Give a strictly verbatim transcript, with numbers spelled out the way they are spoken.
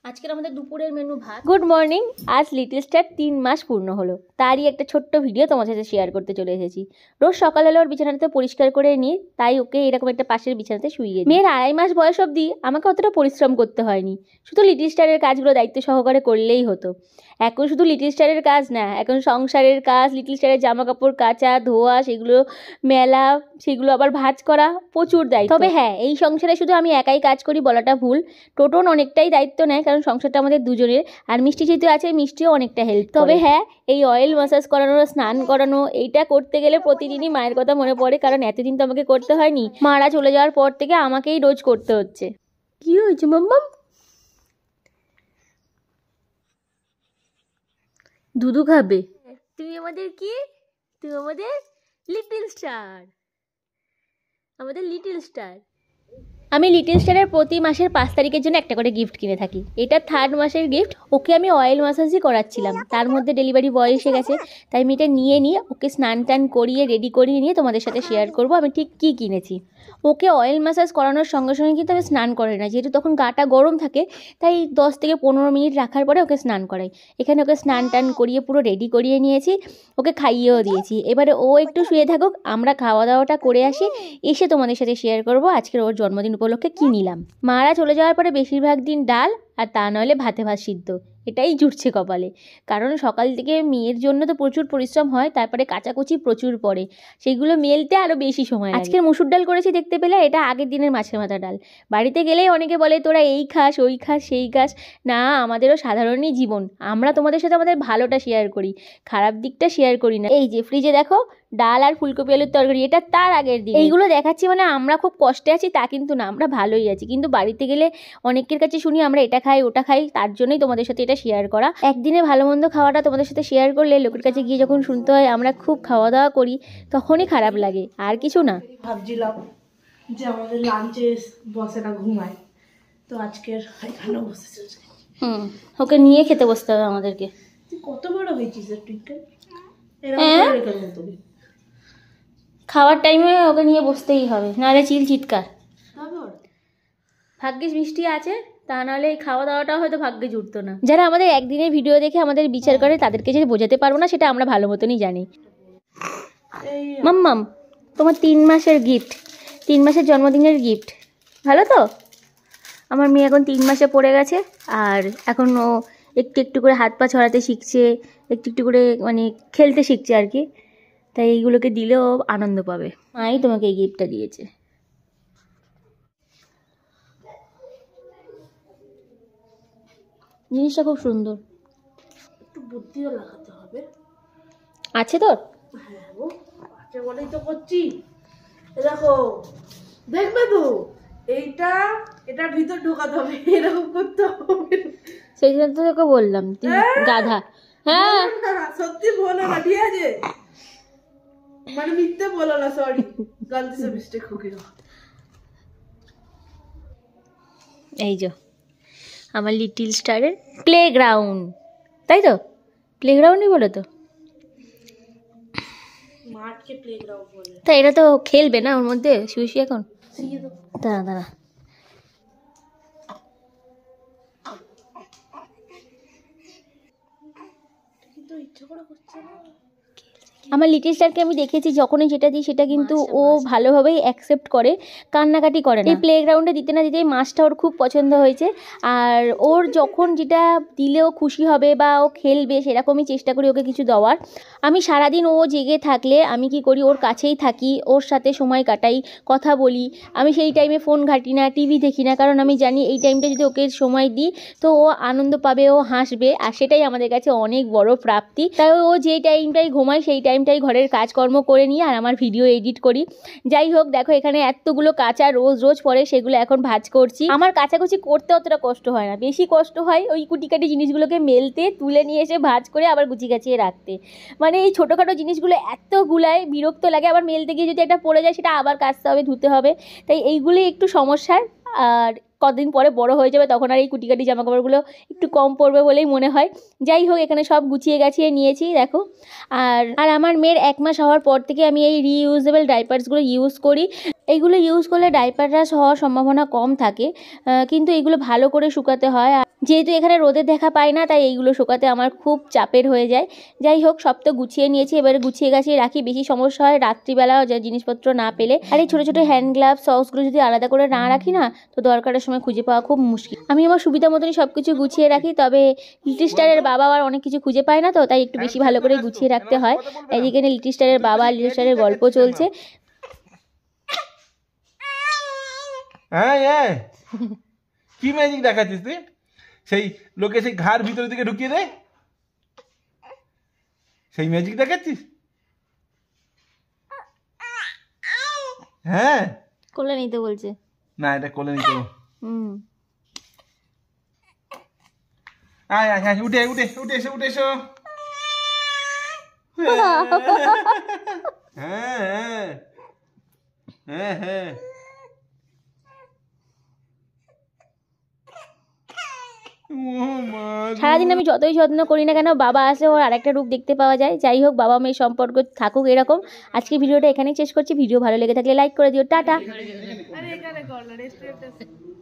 আজকের আমাদের দুপুরের মেনু ভাত। Good morning. আজ লিটল স্টার তিন মাস পূর্ণ হলো, তারই একটা ছোট্ট ভিডিও তোমার সাথে শেয়ার করতে চলে এসেছি। রোজ সকালবেলা ওর বিছানাটা পরিষ্কার করে নিই, তাই ওকে এরকম একটা পাশের বিছানাতে শুইয়ে দিই। মেয়ের আড়াই মাস বয়স অবধি আমাকে অতটা পরিশ্রম করতে হয়নি, শুধু লিটল স্টারের কাজগুলো দায়িত্ব সহকারে করলেই হতো। এখন শুধু লিটল স্টারের কাজ না, এখন সংসারের কাজ, লিটল স্টারের জামা কাপড় কাচা ধোয়া, সেগুলো মেলা, সেগুলো আবার ভাঁজ করা, প্রচুর দায়িত্ব। তবে হ্যাঁ, এই সংসারে শুধু আমি একাই কাজ করি বলাটা ভুল, টোটন অনেকটাই দায়িত্ব নেয়, কারণ সংসারটা আমাদের দুজনের। আর মিষ্টি যেহেতু আছে, মিষ্টিও অনেকটা হেল্প। তবে হ্যাঁ, এই অয়েল ম্যাসাজ করানো, স্নান করানো, এইটা করতে গেলে প্রতিদিনই মায়ের কথা মনে পড়ে, কারণ এতদিন তো আমাকে করতে হয়নি। মারা চলে যাওয়ার পর থেকে আমাকেই রোজ করতে হচ্ছে। কি হয়েছে মাম্মাম? দুধু খাবে? তুমি আমাদের কি? তুমি আমাদের লিটল স্টার, আমাদের লিটল স্টার। আমি লিটল স্টারের প্রতি মাসের পাঁচ তারিখের জন্য একটা করে গিফট কিনে থাকি। এটা থার্ড মাসের গিফট। ওকে আমি অয়েল ম্যাসাজই করাচ্ছিলাম, তার মধ্যে ডেলিভারি বয় এসে গেছে, তাই আমি এটা নিয়ে নিয়ে ওকে স্নান টান করিয়ে রেডি করিয়ে নিয়ে তোমাদের সাথে শেয়ার করব আমি ঠিক কী কিনেছি। ওকে অয়েল ম্যাসাজ করানোর সঙ্গে সঙ্গে কিন্তু আমি স্নান করাই না, যেহেতু তখন গাটা গরম থাকে, তাই দশ থেকে পনেরো মিনিট রাখার পরে ওকে স্নান করাই। এখানে ওকে স্নান টান করিয়ে পুরো রেডি করিয়ে নিয়েছি, ওকে খাইয়েও দিয়েছি। এবারে ও একটু শুয়ে থাকুক, আমরা খাওয়া দাওয়াটা করে আসি, এসে তোমাদের সাথে শেয়ার করব আজকের ওর জন্মদিন উপলক্ষে কী নিলাম। মারা চলে যাওয়ার পরে বেশিরভাগ দিন ডাল, আর তা নইলে ভাতে ভাত সিদ্ধ, এটাই জুটছে কপালে। কারণ সকাল থেকে মেয়ের জন্য তো প্রচুর পরিশ্রম হয়, তারপরে কাচাকুচি প্রচুর পড়ে, সেইগুলো মেলতে আরও বেশি সময় লাগে। আজকের মুসুর ডাল করেছি দেখতে পেলে, এটা আগের দিনের মাছের মাথা ডাল। বাড়িতে গেলেই অনেকে বলে তোরা এই খাস ওই খাস সেই খাস, না আমাদেরও সাধারণই জীবন, আমরা তোমাদের সাথে আমাদের ভালোটা শেয়ার করি, খারাপ দিকটা শেয়ার করি না। এই যে ফ্রিজে দেখো ডাল আর ফুলকপি আলুর তরকারি, এটা তার আগের দিন। এইগুলো দেখাচ্ছি মানে আমরা খুব কষ্টে আছি তা কিন্তু না, আমরা ভালোই আছি। কিন্তু বাড়িতে গেলে অনেকের কাছে শুনি আমরা এটা খাই ওটা খাই, তার জন্যই তোমাদের সাথে এটা শেয়ার করা। একদিনে ভালো মন্দ খাওয়াটা তোমাদের সাথে শেয়ার করলে লোকের কাছে গিয়ে যখন শুনতে হয় আমরা খুব খাওয়া দাওয়া করি, তখনই খারাপ লাগে, আর কিছু না। ভাবছিলাম যে আমাদের লাঞ্চে বসে না, ঘুমায়, তো আজকের এখানে বসেছে। হুম, ওকে নিয়ে খেতে বসতে হবে আমাদেরকে। কত বড় হয়েছিস টুইঙ্কেল, খাওয়ার টাইমে ওকে নিয়ে বসতেই হবে, নাহলে চিল চিৎকার। ভাগ্যিস মিষ্টি আছে, তা নাহলে এই খাওয়া দাওয়াটাও হয়তো ভাগ্যে জুটতো না। যারা আমাদের একদিনের ভিডিও দেখে আমাদের বিচার করে, তাদেরকে যে বোঝাতে পারবো না সেটা আমরা ভালো মতনই জানি। মাম্মাম, তোমার তিন মাসের গিফট, তিন মাসের জন্মদিনের গিফট, ভালো তো? আমার মেয়ে এখন তিন মাসে পড়ে গেছে, আর এখন ও একটু একটু করে হাত পা ছড়াতে শিখছে, একটু একটু করে মানে খেলতে শিখছে আর কি, তাই এইগুলোকে দিলেও আনন্দ পাবে। মাই তোমাকে এই গিফটটা দিয়েছে। জিনিসটা খুব সুন্দর, একটু বুদ্ধিও লাগাতে হবে। আছে তোর? হ্যাঁ ও আছে বলেই তো করছি। দেখো দেখবে তো, এইটা এটার ভিতর ঢোকাতে হবে, এরকম করতে হবে। সেই জন্য তো তোকে বললাম তুই গাধা। হ্যাঁ সত্যি বলো না, ঠিক আছে? মানে মিথ্যে বলো না, সরি, গলতি সে মিস্টেক হয়ে গেল। এই যে আমার লিটল স্টারের প্লে গ্রাউন্ড, তাই তো? প্লে গ্রাউন্ডই বলো তো, মাঠকে প্লে গ্রাউন্ড বলে। তা এটা তো খেলবে না ওর মধ্যে শুয়ে শুয়ে এখন? দাঁড়া দাঁড়া, কিন্তু ইচ্ছা করে করছে না। আমার লিটল স্টারকে আমি দেখেছি যখনই যেটা দিই সেটা কিন্তু ও ভালোভাবেই অ্যাকসেপ্ট করে, কান্নাকাটি করে না। এই প্লে গ্রাউন্ডে দিতে না দিতেই মাছটা ওর খুব পছন্দ হয়েছে, আর ওর যখন যেটা দিলে ও খুশি হবে বা ও খেলবে সেরকমই চেষ্টা করি ওকে কিছু দেওয়ার। আমি সারাদিন ও জেগে থাকলে আমি কি করি, ওর কাছেই থাকি, ওর সাথে সময় কাটাই, কথা বলি। আমি সেই টাইমে ফোন ঘাঁটি না, টিভি দেখি না, কারণ আমি জানি এই টাইমটা যদি ওকে সময় দিই তো ও আনন্দ পাবে, ও হাসবে, আর সেটাই আমাদের কাছে অনেক বড় প্রাপ্তি। তাই ও যেই টাইমটাই ঘুমায় সেই টাইমটাই ঘরের কাজকর্ম করে নিয়ে আর আমার ভিডিও এডিট করি। যাই হোক, দেখো এখানে এতগুলো কাঁচা রোজ রোজ পরে, সেগুলো এখন ভাঁজ করছি। আমার কাচাকুচি করতে অতটা কষ্ট হয় না, বেশি কষ্ট হয় ওই কুটিকাটি জিনিসগুলোকে মেলতে, তুলে নিয়ে এসে ভাঁজ করে আবার গুছিয়ে গাছিয়ে রাখতে। মানে এই ছোটোখাটো জিনিসগুলো এত গুলায় বিরক্ত লাগে, আবার মেলতে গিয়ে যদি একটা পড়ে যায় সেটা আবার কাচতে হবে, ধুতে হবে, তাই এইগুলোই একটু সমস্যার। আর কদিন পরে বড় হয়ে যাবে, তখন আর এই কুটিকাটি জামাকাপড়গুলো একটু কম পড়বে বলেই মনে হয়। যাই হোক, এখানে সব গুছিয়ে গাছিয়ে নিয়েছি দেখো। আর আর আমার মেয়ের এক মাস হওয়ার পর থেকে আমি এই রিইউজেবল ডাইপার্সগুলো ইউজ করি। এইগুলো ইউজ করলে ডাইপার র্যাশ হওয়ার সম্ভাবনা কম থাকে, কিন্তু এইগুলো ভালো করে শুকাতে হয়। যেহেতু এখানে রোদের দেখা পাই না, তাই এইগুলো শুকাতে আমার খুব চাপের হয়ে যায়। যাই হোক, সব তো গুছিয়ে নিয়েছি, এবারে গুছিয়ে গাছিয়ে রাখি। বেশি সমস্যা হয় রাত্রিবেলা যে জিনিসপত্র না পেলে। আর এই ছোটো ছোটো হ্যান্ড গ্লাভস সক্সগুলো যদি আলাদা করে না রাখি না, তো দরকারের সময় খুঁজে পাওয়া খুব মুশকিল। আমি আমার সুবিধা মতনই সব কিছু গুছিয়ে রাখি, তবে লিটিল স্টারের বাবা আর অনেক কিছু খুঁজে পায় না, তো তাই একটু বেশি ভালো করে গুছিয়ে রাখতে হয়। এদিকে লিটিল স্টারের বাবা লিটিল স্টারের গল্প চলছে। হ্যাঁ হ্যাঁ, কি ম্যাজিক দেখাচ্ছিস তুই? সেই লোকে সেই ঘাড় ভিতরের দিকে ঢুকিয়ে দেয়, সেই ম্যাজিক দেখাচ্ছিস? হ্যাঁ, কোলে নিতে বলছে না, এটা কোলে নিতে হবে। হুম আয় আয় আয়, উঠে উঠে উঠে এসো উঠে এসো। হ্যাঁ হ্যাঁ হ্যাঁ হ্যাঁ, সারাদিন আমি যতই যত্ন করি না কেন, বাবা আসলে ওর আরেকটা রূপ দেখতে পাওয়া যায়। যাই হোক, বাবা মেয়ের সম্পর্ক থাকুক এরকম। আজকে ভিডিওটা এখানেই শেষ করছি। ভিডিও ভালো লেগে থাকলে লাইক করে দিও। টাটা। আরে এখানে কর না, রেস্টুরেন্টে